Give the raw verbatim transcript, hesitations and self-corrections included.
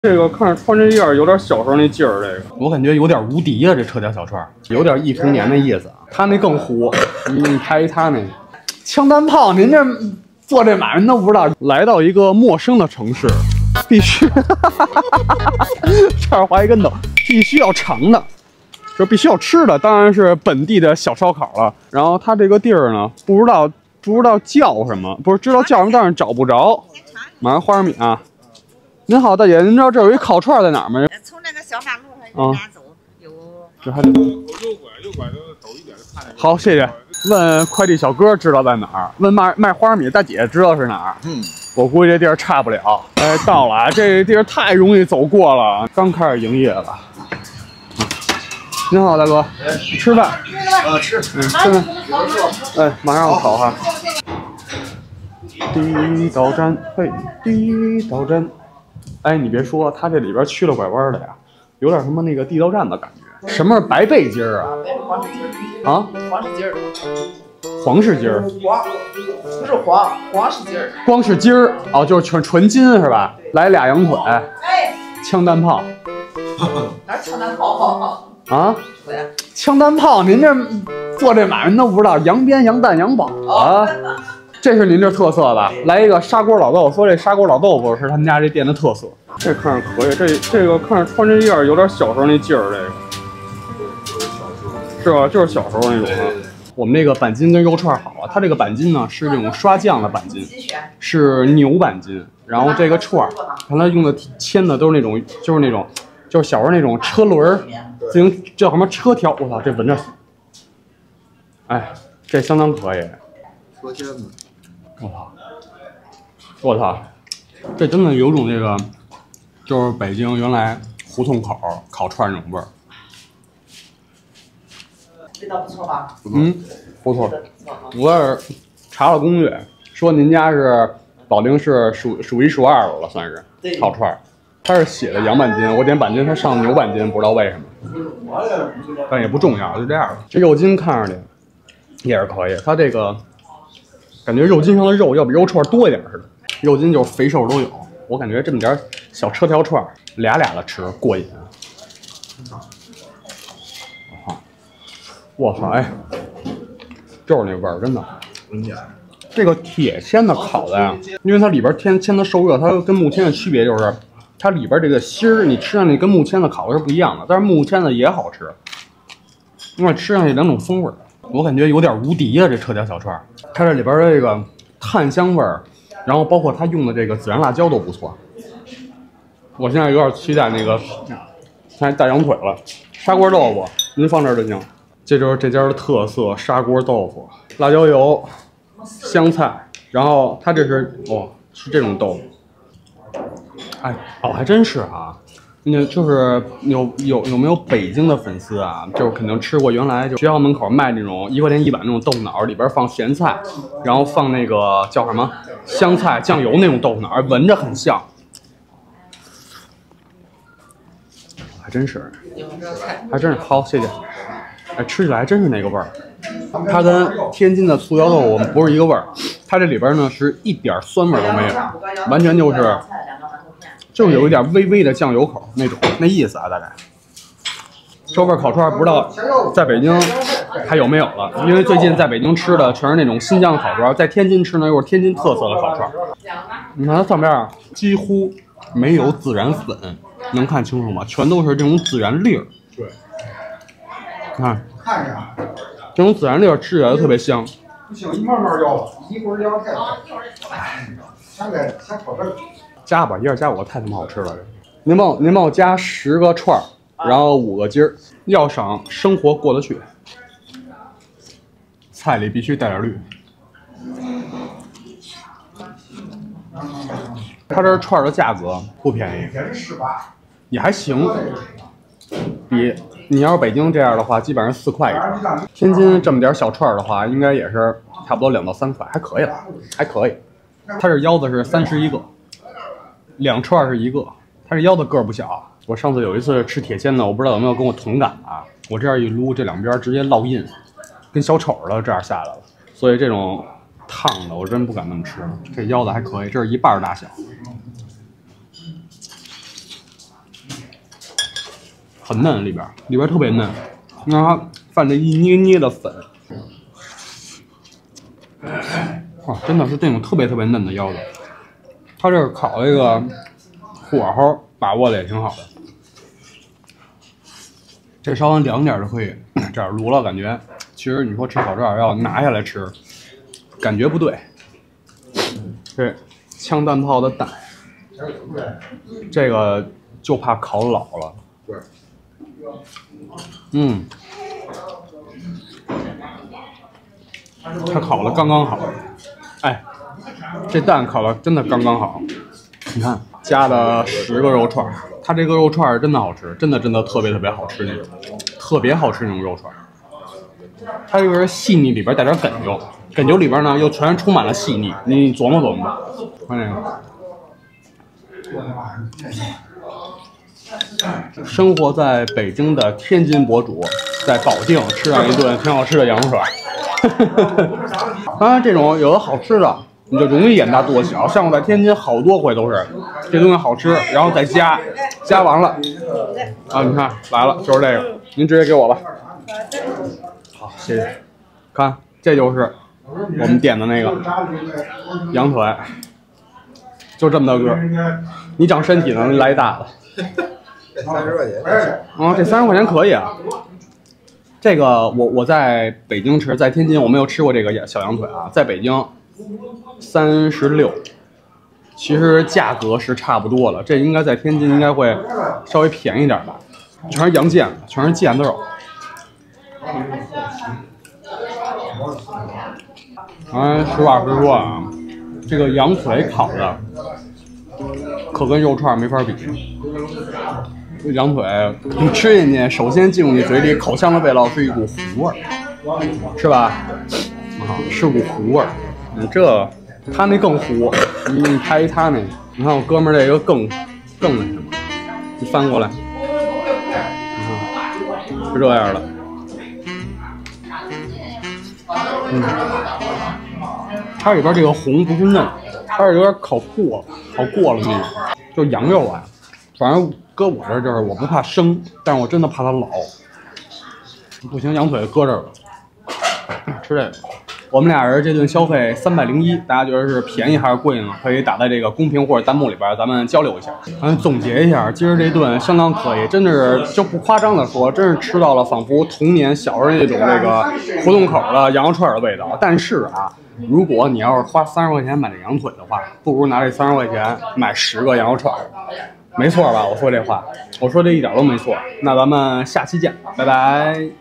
这个看着穿这样有点小时候那劲儿，这个我感觉有点无敌呀、啊，这车家小串有点忆童年的意思啊。他那更虎，你你拍一他那个枪弹炮，您这做这买卖都不知道。来到一个陌生的城市，必须差点滑一跟头，必须要尝的，就必须要吃的，当然是本地的小烧烤了。然后他这个地儿呢，不知道不知道叫什么，不是知道叫什么，但是找不着。马上花生米啊。 您好，大姐，您知道这有一烤串在哪儿吗？ 从那个小马路上往哪走，有。 这还得右拐，右拐就走一点就看见。好，谢谢。问快递小哥知道在哪儿？问卖卖花生米大姐知道是哪儿？嗯，我估计这地儿差不了。哎，到了，这地儿太容易走过了，刚开始营业了。您好，大哥，吃饭？啊，吃。嗯，吃饭。哎，马上要烤哈。地道战，嘿，地道战。 哎，你别说，它这里边曲了拐弯的呀，有点什么那个地道战的感觉。什么是白背筋儿啊？啊？ 黄是筋儿。 黄是筋儿。 黄，不是黄，黄是筋儿。 光是筋儿哦，就是全纯筋是吧？来俩羊腿。哎。枪弹炮。 哪是枪弹炮？ 啊？枪弹炮，您这做这买卖都不知道，羊鞭、羊蛋、羊膀啊。 这是您这特色吧？来一个砂锅老豆腐，说这砂锅老豆腐是他们家这店的特色。这看着可以，这这个看着穿这样有点小时候那劲儿，这个是吧？就是小时候那种的。我们这个板筋跟肉串好啊，它这个板筋呢是这种刷酱的板筋，是牛板筋。然后这个串儿，看它用的铅的都是那种，就是那种，就是小时候那种车轮自行叫什么车条。我操，这闻着，哎，这相当可以。 车签子。 我操！我操！这真的有种这个，就是北京原来胡同口烤串那种味儿。 味道不错吧？ 嗯，不错。我也是查了攻略，说您家是保定市数数一数二的了，算是烤串。它是写的羊板筋，我点板筋，它上牛板筋，不知道为什么，但也不重要，就这样了。这肉筋看上去也是可以，它这个。 感觉肉筋上的肉要比肉串多一点似的，肉筋就是肥瘦都有。我感觉这么点小车条串，俩俩的吃过瘾。我操，哎，就是那味儿，真的。这个铁签的烤的呀，因为它里边添签的受热，它跟木签的区别就是，它里边这个芯儿，你吃上去跟木签的烤的是不一样的，但是木签的也好吃，因为吃上去两种风味。 我感觉有点无敌啊，这车家小串，它这里边的这个炭香味儿，然后包括它用的这个孜然辣椒都不错。我现在有点期待那个，还大羊腿了，砂锅豆腐，您放这儿就行。这就是这家的特色砂锅豆腐，辣椒油、香菜，然后它这是哦是这种豆腐，哎哦还真是啊。 那就是有有有没有北京的粉丝啊？就是肯定吃过原来就学校门口卖那种一块钱一板那种豆腐脑，里边放咸菜，然后放那个叫什么香菜酱油那种豆腐脑，闻着很像。还真是，还真是好，谢谢。哎，吃起来还真是那个味儿。它跟天津的醋椒豆腐不是一个味儿，它这里边呢是一点酸味都没有，完全就是。 就是有一点微微的酱油口那种那意思啊，大概。这份烤串不知道在北京还有没有了，因为最近在北京吃的全是那种新疆烤串，在天津吃呢又是天津特色的烤串。你看它上面几乎没有孜然粉，能看清楚吗？全都是这种孜然粒儿。对，看，看着这种孜然粒儿吃起来特别香。不行，一慢慢要吧，一会儿要太快。哎，先给先烤这个。 加吧，一下加我太他妈好吃了！您帮我您帮我加十个串儿，然后五个筋儿，要想生活过得去，菜里必须带点绿。它这串儿的价格不便宜，也还行，比你要是北京这样的话，基本上四块一串。天津这么点小串儿的话，应该也是差不多两到三块，还可以了，还可以。它这腰子是三十一个。 两串是一个，它这腰子个儿不小。我上次有一次吃铁签的，我不知道有没有跟我同感啊？我这样一撸，这两边直接烙印，跟小丑似的这样下来了。所以这种烫的我真不敢那么吃。这腰子还可以，这是一半大小。 很嫩，里边里边特别嫩，你看它泛着一捏捏的粉，哇，真的是这种特别特别嫩的腰子。它这个烤这个火候把握的也挺好的，这稍微凉点就可以这样卤了，感觉其实你说吃烤串要拿下来吃，感觉不对。这枪弹炮的蛋，这个就怕烤老了。嗯，它烤的刚刚好。哎，这蛋烤的真的刚刚好。你看，加了十个肉串，它这个肉串真的好吃，真的真的特别特别好吃那种，特别好吃那种肉串。它这个细腻里边带点哏酒，哏酒里边呢又全充满了细腻，你琢磨琢磨吧。看这个，生活在北京的天津博主，在保定吃上一顿挺好吃的羊肉串。当然，这种有的好吃的，你就容易眼大肚子小。像我在天津好多回都是，这东西好吃，然后再加，加完了，啊，你看来了，就是这个，您直接给我吧。好，谢谢。看，这就是我们点的那个羊腿，就这么大个儿。你长身体能来大的。 这三十块钱。 啊，这三十块钱可以啊。这个我我在北京吃，在天津我没有吃过这个小羊腿啊，在北京三十六，其实价格是差不多的，这应该在天津应该会稍微便宜点吧，全是羊腱子，全是腱子肉。哎，实话实说啊，这个羊腿烤的可跟肉串没法比。羊腿你吃进去，首先进入你嘴里，口腔的味道是一股糊味儿，是吧？啊，是股糊味儿。你这他那更糊，你你拍一他那个，你看我哥们儿这个更更那什么，你翻过来，嗯，是这样的。嗯，它里边这个红不是嫩，它是有点烤过，烤过了那种，就羊肉啊。反正搁我这儿就是我不怕生，但是我真的怕它老。不行，羊腿搁这儿了，吃这个。我们俩人这顿消费三百零一，大家觉得是便宜还是贵呢？可以打在这个公屏或者弹幕里边，咱们交流一下。咱总结一下，今儿这顿相当可以，真的是就不夸张的说，真是吃到了仿佛童年小时候那种这个胡同口的羊肉串的味道。但是啊，如果你要是花三十块钱买这羊腿的话，不如拿这三十块钱买十个羊肉串。没错吧？我说这话，我说这一点都没错。那咱们下期见，拜拜。